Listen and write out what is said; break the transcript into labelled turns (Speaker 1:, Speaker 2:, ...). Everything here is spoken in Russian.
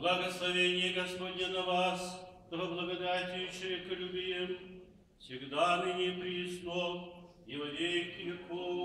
Speaker 1: Благословение Господне на вас, то благодатью и человеколюбием, всегда ныне и присно, и во веки веков.